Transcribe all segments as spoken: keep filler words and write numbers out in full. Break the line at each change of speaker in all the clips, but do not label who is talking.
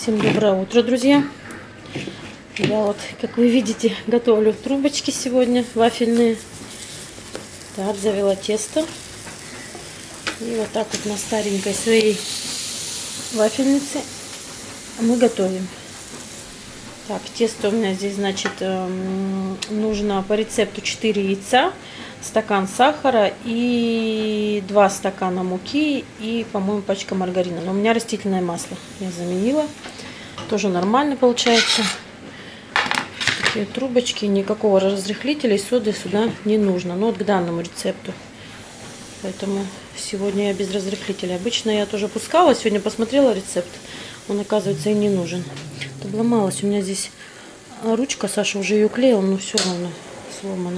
Всем доброе утро, друзья. Я вот, как вы видите, готовлю трубочки сегодня вафельные. Так, завела тесто. И вот так вот на старенькой своей вафельнице мы готовим. Так, тесто у меня здесь, значит, нужно по рецепту четыре яйца, стакан сахара и два стакана муки и, по-моему, пачка маргарина. Но у меня растительное масло я заменила. Тоже нормально получается. Такие трубочки, никакого разрыхлителя и соды сюда не нужно. Но вот к данному рецепту. Поэтому сегодня я без разрыхлителя. Обычно я тоже пускала, сегодня посмотрела рецепт. Он, оказывается, и не нужен. Обломалась. У меня здесь ручка, Саша уже ее клеил, но все равно сломана.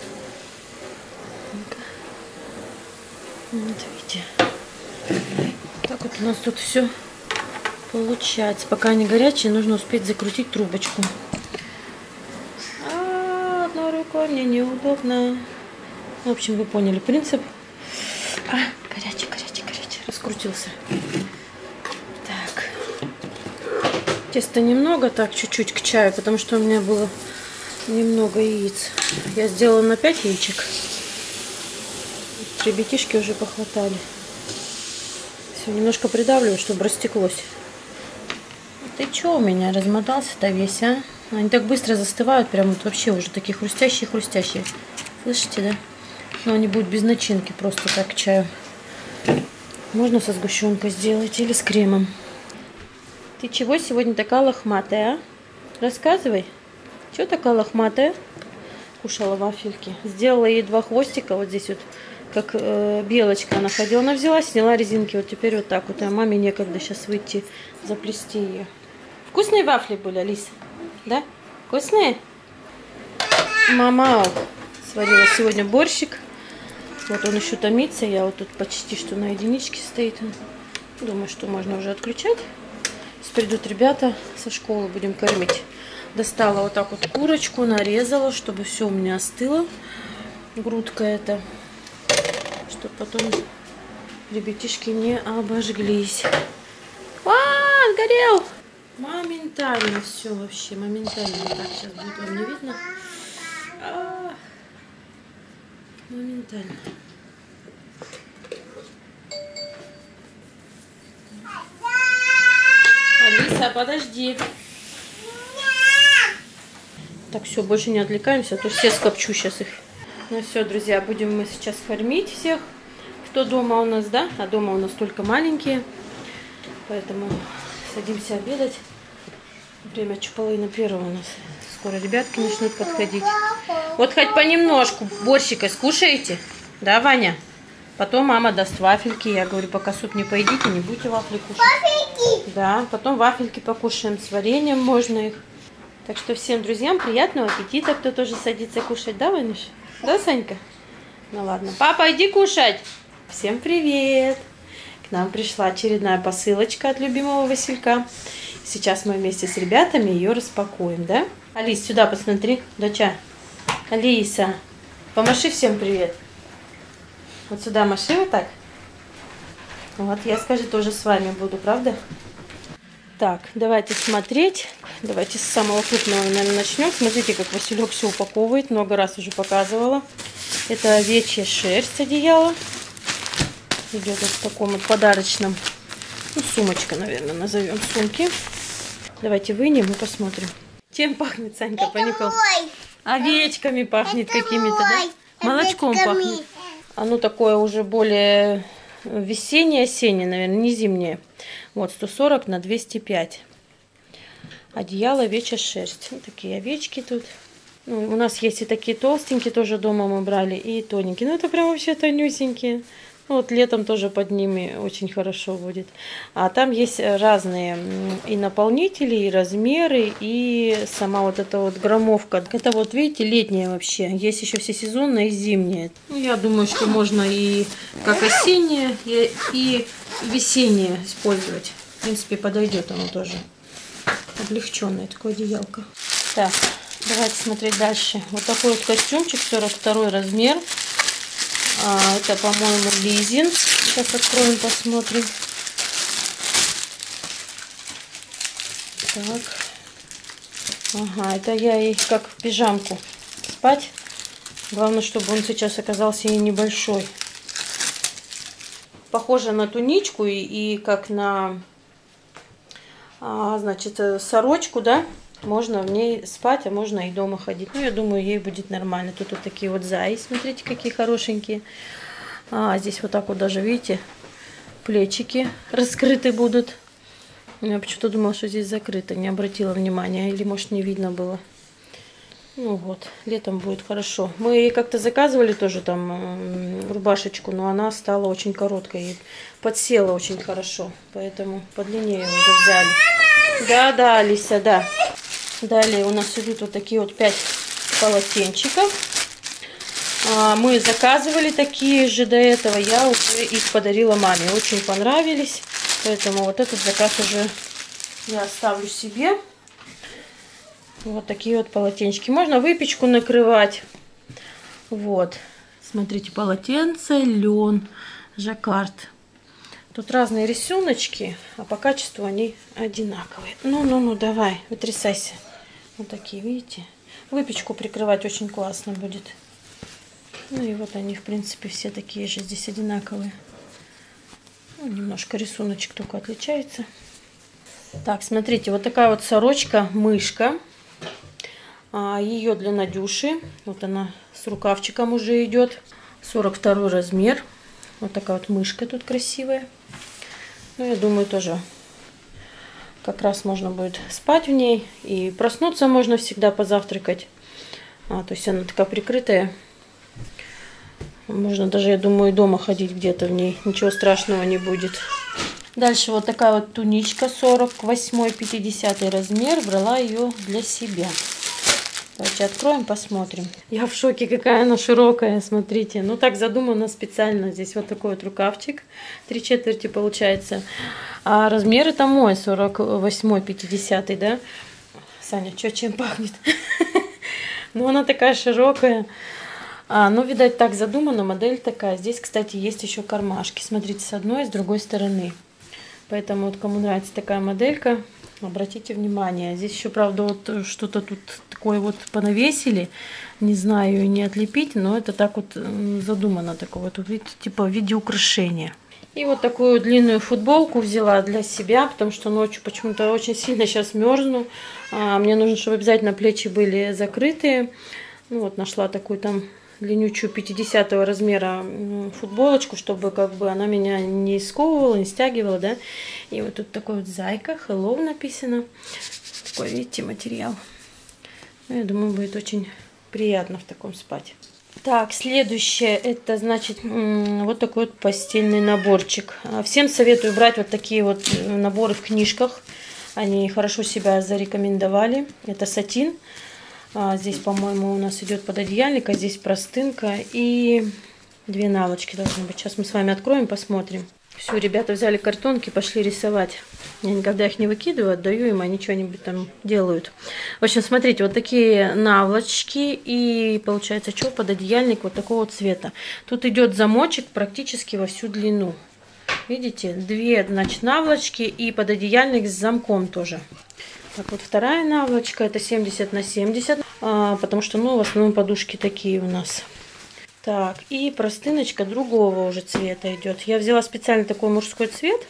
Вот видите. Так вот у нас тут все получается. Пока они горячие, нужно успеть закрутить трубочку. А, одной рукой мне неудобно. В общем, вы поняли принцип. А, горячий, горячий, горячий. Раскрутился. Так. Теста немного, так, чуть-чуть к чаю, потому что у меня было немного яиц. Я сделала на пять яичек. Ребятишки уже похватали. Все, немножко придавливаю, чтобы растеклось. Ты что у меня размотался-то весь, а? Они так быстро застывают, прям вот вообще уже такие хрустящие-хрустящие. Слышите, да? Но они будут без начинки, просто так к чаю. Можно со сгущенкой сделать или с кремом. Ты чего сегодня такая лохматая, а? Рассказывай. Чего такая лохматая? Кушала вафельки. Сделала ей два хвостика вот здесь вот. Как э, белочка она ходила. Она взяла, сняла резинки. Вот теперь вот так вот. А маме некогда сейчас выйти, заплести ее. Вкусные вафли были, Алиса? Да? Вкусные? Мама сварила сегодня борщик. Вот он еще томится. Я вот тут почти что на единичке стоит. Думаю, что можно уже отключать. Сейчас придут ребята со школы, будем кормить. Достала вот так вот курочку, нарезала, чтобы все у меня остыло. Грудка эта. Чтобы потом ребятишки не обожглись. А, горел! Моментально все вообще, моментально. Так, сейчас будет вам не видно. А, моментально. Алиса, подожди. Так, все, больше не отвлекаемся, а то все скопчу сейчас их. Ну все, друзья, будем мы сейчас кормить всех, кто дома у нас, да? А дома у нас только маленькие. Поэтому садимся обедать. Время чуть половина первого у нас. Скоро ребятки начнут подходить. Вот хоть понемножку борщика скушаете. Да, Ваня? Потом мама даст вафельки. Я говорю, пока суп не поедите, не будете вафли кушать. Вафельки? Да, потом вафельки покушаем. С вареньем можно их. Так что всем друзьям приятного аппетита, кто тоже садится кушать. Да, Ванюш? Да, Санька? Ну ладно. Папа, иди кушать. Всем привет. К нам пришла очередная посылочка от любимого Василька. Сейчас мы вместе с ребятами ее распакуем, да? Алис, сюда посмотри, доча. Алиса, помаши всем привет. Вот сюда маши вот так. Вот, я, скажи, тоже с вами буду, правда? Так, давайте смотреть. Давайте с самого крупного, наверное, начнем. Смотрите, как Василек все упаковывает. Много раз уже показывала. Это овечья шерсть одеяло. Идет вот в таком вот подарочном. Ну, сумочка, наверное, назовем сумки. Давайте вынем и посмотрим. Чем пахнет, Санька, понюхал? Овечками пахнет какими-то, да? Молочком пахнет. Оно такое уже более весеннее, осеннее, наверное, не зимнее. Вот, сто сорок на двести пять. Одеяло овечья шерсть. Вот такие овечки тут. Ну, у нас есть и такие толстенькие, тоже дома мы брали, и тоненькие. Ну, это прям вообще тонюсенькие. Ну, вот летом тоже под ними очень хорошо будет. А там есть разные и наполнители, и размеры, и сама вот эта вот граммовка. Это вот, видите, летняя вообще. Есть еще всесезонная и зимняя. Ну, я думаю, что можно и как осеннее, и, и весеннее использовать. В принципе, подойдет оно тоже. Облегченное такое одеялко. Так, давайте смотреть дальше. Вот такой вот костюмчик, сорок второй размер. А, это, по-моему, лизинг. Сейчас откроем, посмотрим. Так. Ага, это я ей как в пижамку спать. Главное, чтобы он сейчас оказался ей небольшой. Похоже на туничку и, и как на, а, значит, сорочку, да. Можно в ней спать, а можно и дома ходить. Ну, я думаю, ей будет нормально. Тут вот такие вот зайи, смотрите, какие хорошенькие. А здесь вот так вот даже, видите, плечики раскрыты будут. Я почему-то думала, что здесь закрыто, не обратила внимания. Или, может, не видно было. Ну вот, летом будет хорошо. Мы ей как-то заказывали тоже там рубашечку, но она стала очень короткой и подсела очень хорошо. Поэтому подлиннее уже взяли. Да-да, Алися, да. Далее у нас идут вот такие вот пять полотенчиков. Мы заказывали такие же до этого. Я уже их подарила маме. Очень понравились. Поэтому вот этот заказ уже я оставлю себе. Вот такие вот полотенчики. Можно выпечку накрывать. Вот. Смотрите, полотенце, лен, жаккард. Тут разные рисуночки, а по качеству они одинаковые. Ну-ну-ну, давай, вытрясайся. Вот такие, видите? Выпечку прикрывать очень классно будет. Ну и вот они, в принципе, все такие же здесь одинаковые. Ну, немножко рисуночек только отличается. Так, смотрите, вот такая вот сорочка-мышка. А, ее для Надюши. Вот она с рукавчиком уже идет. сорок второй размер. Вот такая вот мышка тут красивая. Ну, я думаю, тоже как раз можно будет спать в ней. И проснуться можно всегда позавтракать. А, то есть она такая прикрытая. Можно даже, я думаю, дома ходить где-то в ней. Ничего страшного не будет. Дальше вот такая вот туничка сорок восемь пятьдесят размер. Брала ее для себя. Давайте откроем, посмотрим. Я в шоке, какая она широкая, смотрите. Ну так задумано специально. Здесь вот такой вот рукавчик. Три четверти получается. А размер это мой, сорок восемь пятьдесят, да? Саня, что, чем пахнет? Ну она такая широкая. А, ну, видать, так задумано, модель такая. Здесь, кстати, есть еще кармашки. Смотрите, с одной и с другой стороны. Поэтому, вот, кому нравится такая моделька, обратите внимание. Здесь еще, правда, вот что-то тут такое вот понавесили. Не знаю, не отлепить, но это так вот задумано. Такое вот, видите, типа в виде украшения. И вот такую длинную футболку взяла для себя, потому что ночью почему-то очень сильно сейчас мерзну. А, мне нужно, чтобы обязательно плечи были закрытые. Ну, вот, нашла такую там длиннючую пятидесятого размера футболочку, чтобы как бы она меня не сковывала, не стягивала, да. И вот тут такой вот зайка, hello написано. Такой, видите, материал. Ну, я думаю, будет очень приятно в таком спать. Так, следующее, это, значит, вот такой вот постельный наборчик. Всем советую брать вот такие вот наборы в книжках. Они хорошо себя зарекомендовали. Это сатин. А здесь, по-моему, у нас идет пододеяльник, а здесь простынка и две наволочки должны быть. Сейчас мы с вами откроем, посмотрим. Все, ребята взяли картонки, пошли рисовать. Я никогда их не выкидываю, отдаю им, они что-нибудь там делают. В общем, смотрите, вот такие наволочки и получается, что, пододеяльник вот такого цвета. Тут идет замочек практически во всю длину. Видите, две, значит, наволочки и пододеяльник с замком тоже. Так, вот вторая наволочка, это семьдесят на семьдесят, а, потому что, ну, в основном подушки такие у нас. Так, и простыночка другого уже цвета идет. Я взяла специально такой мужской цвет.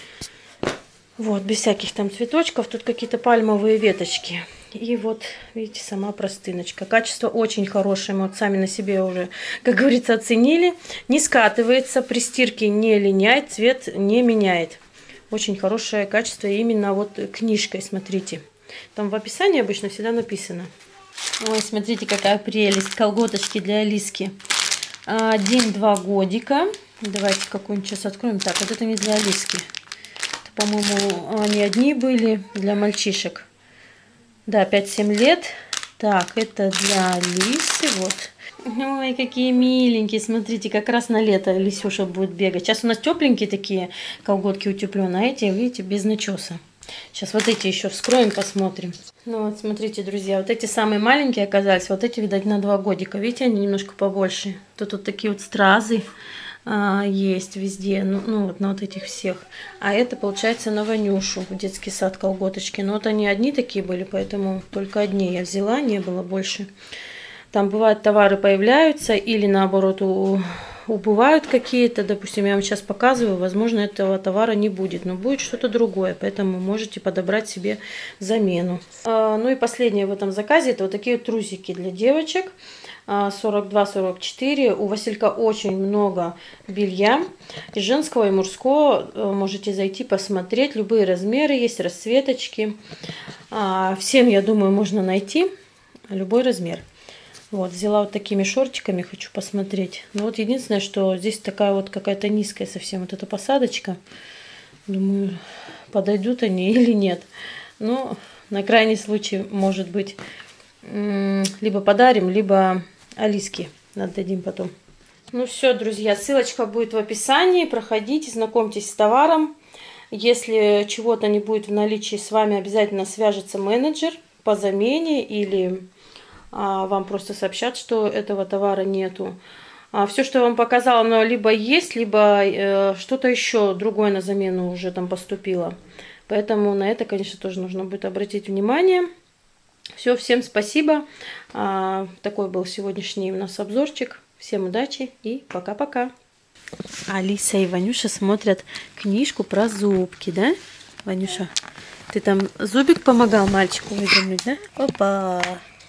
Вот, без всяких там цветочков. Тут какие-то пальмовые веточки. И вот, видите, сама простыночка. Качество очень хорошее. Мы вот сами на себе уже, как говорится, оценили. Не скатывается, при стирке не линяет, цвет не меняет. Очень хорошее качество именно вот книжкой, смотрите. Там в описании обычно всегда написано. Ой, смотрите, какая прелесть. Колготочки для Алиски. Один-два годика. Давайте какую-нибудь сейчас откроем. Так, вот это не для Алиски. Это, по-моему, они одни были для мальчишек. Да, пять-семь лет. Так, это для Алисы. Вот. Ой, какие миленькие. Смотрите, как раз на лето Лисюша будет бегать. Сейчас у нас тепленькие такие колготки утепленные, а эти, видите, без начеса. Сейчас вот эти еще вскроем, посмотрим. Ну вот, смотрите, друзья, вот эти самые маленькие оказались. Вот эти, видать, на два годика. Видите, они немножко побольше. Тут вот такие вот стразы а, есть везде, ну, ну вот на вот этих всех. А это получается на Ванюшу, в детский сад колготочки. Но вот они одни такие были, поэтому только одни я взяла, не было больше. Там бывают товары появляются или наоборот у, убывают какие-то. Допустим, я вам сейчас показываю, возможно, этого товара не будет, но будет что-то другое, поэтому можете подобрать себе замену. А, ну и последнее в этом заказе, это вот такие вот трусики для девочек. сорок два сорок четыре. У Василька очень много белья, и женского, и мужского. Можете зайти посмотреть, любые размеры есть, расцветочки. А, всем, я думаю, можно найти любой размер. Вот, взяла вот такими шортиками, хочу посмотреть. Ну вот единственное, что здесь такая вот какая-то низкая совсем вот эта посадочка. Думаю, подойдут они или нет. Но на крайний случай, может быть, либо подарим, либо Алиске отдадим потом. Ну все, друзья, ссылочка будет в описании. Проходите, знакомьтесь с товаром. Если чего-то не будет в наличии, с вами обязательно свяжется менеджер по замене или... вам просто сообщат, что этого товара нету. Все, что я вам показала, оно либо есть, либо э, что-то еще другое на замену уже там поступило. Поэтому на это, конечно, тоже нужно будет обратить внимание. Все, всем спасибо. А, такой был сегодняшний у нас обзорчик. Всем удачи и пока-пока. Алиса и Ванюша смотрят книжку про зубки, да? Ванюша, ты там зубик помогал мальчику выдернуть, да? Опа!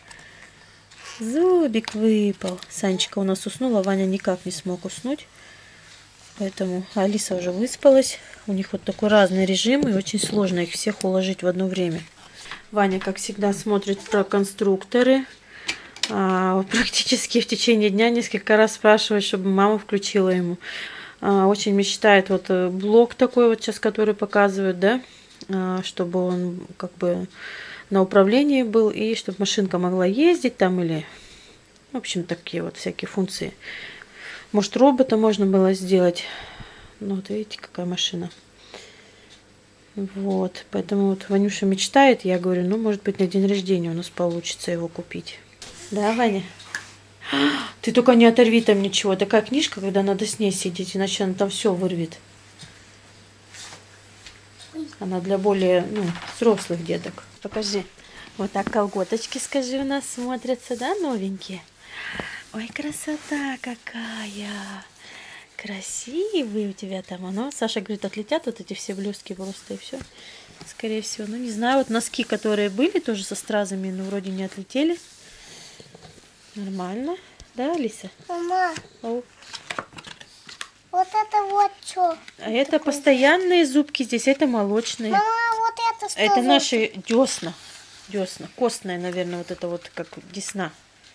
Зубик выпал. Санечка у нас уснула, Ваня никак не смог уснуть. Поэтому Алиса уже выспалась. У них вот такой разный режим, и очень сложно их всех уложить в одно время. Ваня, как всегда, смотрит про конструкторы. А, практически в течение дня несколько раз спрашивает, чтобы мама включила ему. А, очень мечтает вот блок такой вот сейчас, который показывают, да, а, чтобы он как бы... на управлении был, и чтобы машинка могла ездить там, или, в общем, такие вот всякие функции. Может, робота можно было сделать. Ну, вот видите, какая машина. Вот, поэтому вот Ванюша мечтает, я говорю, ну, может быть, на день рождения у нас получится его купить. Да, Ваня? Ты только не оторви там ничего. Такая книжка, когда надо с ней сидеть, иначе она там все вырвет. Она для более, ну, взрослых деток. Покажи. Вот так колготочки, скажи, у нас смотрятся, да, новенькие? Ой, красота какая! Красивые у тебя там. Оно, Саша говорит, отлетят вот эти все блестки просто и все. Скорее всего. Ну, не знаю, вот носки, которые были тоже со стразами, но вроде не отлетели. Нормально. Да, Алиса?
Мама.
О.
Вот это вот что?
А это постоянные зубки здесь, это молочные.
Мама, вот это что?
Это
за...
наши десна. Десна. Костная, наверное, вот это вот как десна.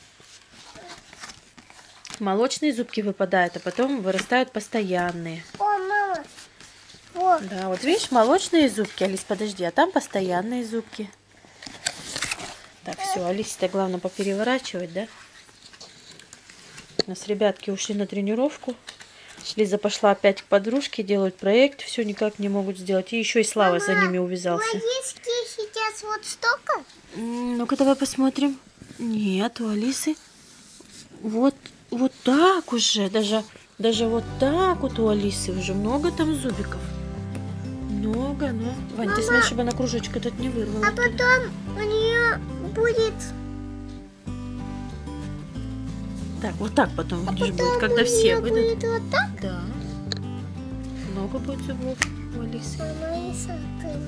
Молочные зубки выпадают, а потом вырастают постоянные.
О, мама. Вот.
Да, вот видишь, молочные зубки, Алис, подожди, а там постоянные зубки. Так, все, Алисе-то главное попереворачивать, да? У нас ребятки ушли на тренировку. Лиза пошла опять к подружке, делают проект, все никак не могут сделать. И еще и Слава
Мама,
за ними увязался.
логистки сейчас вот столько?
Ну-ка, давай посмотрим. Нет, у Алисы вот, вот так уже, даже, даже вот так вот у Алисы уже много там зубиков. Много, но... Вань, ты смотри, чтобы она кружочек этот не вырвала.
А потом у нее будет...
Так, вот так потом,
А
видишь,
потом
будет, когда
у
все
нее
выйдут.
будет вот так?
Да. Много будет зубов у Алисы.
Мама, и сахар.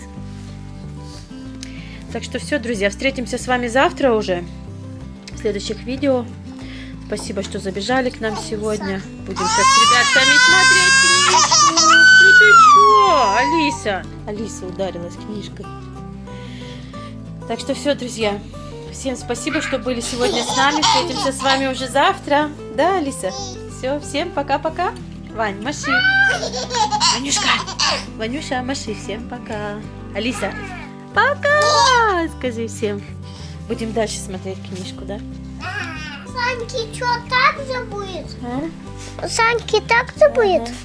Так что все, друзья, встретимся с вами завтра уже в следующих видео. Спасибо, что забежали к нам сегодня. Будем сейчас с ребятками смотреть книжку. Ну ты чё, Алиса? Алиса ударилась книжкой. Так что все, друзья. Всем спасибо, что были сегодня с нами. Встретимся с вами уже завтра. Да, Алиса? Все, всем пока-пока. Вань, маши. Ванюшка. Ванюша, маши. Всем пока. Алиса. Пока! Скажи всем. Будем дальше смотреть книжку, да?
Саньки, что так же будет?
А?
Саньки так же будет?
Ага.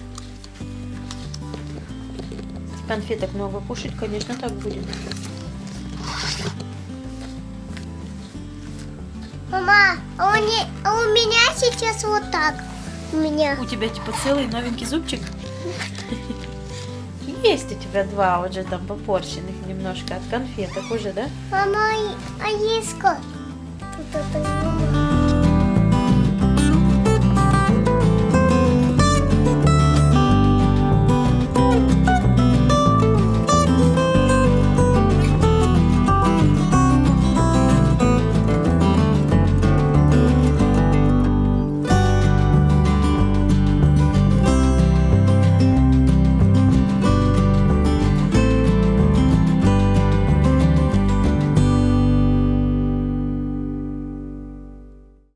Конфеток много кушать, конечно, так будет.
Мама, а у, не, а у меня сейчас вот так. у меня.
У тебя типа целый новенький зубчик? Есть у тебя два уже там попорченных немножко от конфеток уже, да?
Мама, а есть как? Тут это